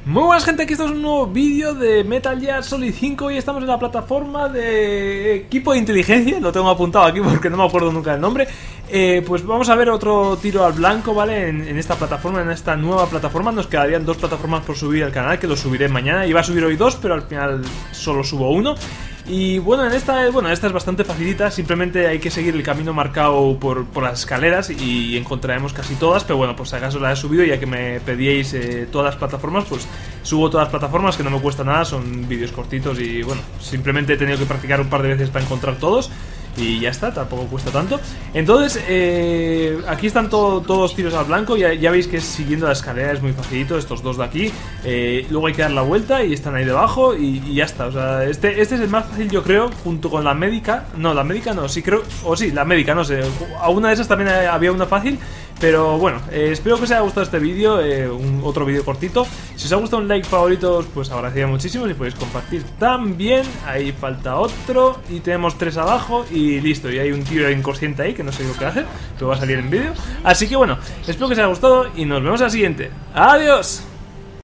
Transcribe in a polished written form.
Muy buenas gente, aquí estamos en un nuevo vídeo de Metal Gear Solid 5 y estamos en la plataforma de equipo de inteligencia, lo tengo apuntado aquí porque no me acuerdo nunca el nombre. Pues vamos a ver otro tiro al blanco, ¿vale? En esta plataforma, en esta nueva plataforma. Nos quedarían dos plataformas por subir al canal, que lo subiré mañana. Iba a subir hoy dos, pero al final solo subo uno. Y bueno, esta es bastante facilita, simplemente hay que seguir el camino marcado por las escaleras y encontraremos casi todas, pero bueno, pues si acaso las he subido, ya que me pedíais todas las plataformas, pues subo todas las plataformas, que no me cuesta nada, son vídeos cortitos y bueno, simplemente he tenido que practicar un par de veces para encontrar todos. Y ya está, tampoco cuesta tanto. Entonces, aquí están todos tiros al blanco. Ya veis que siguiendo la escalera es muy facilito. Estos dos de aquí, luego hay que dar la vuelta y están ahí debajo y ya está. O sea, este es el más fácil, yo creo, junto con la médica. No, la médica no, sí creo. O sí, la médica, no sé. A una de esas también había una fácil. Pero bueno, espero que os haya gustado este vídeo, otro vídeo cortito. Si os ha gustado un like, favoritos, pues agradecería muchísimo. Si podéis compartir también. Ahí falta otro. Y tenemos 3 abajo y listo. Y hay un tío inconsciente ahí que no sé lo que hace, pero va a salir en vídeo. Así que bueno, espero que os haya gustado y nos vemos al siguiente. ¡Adiós!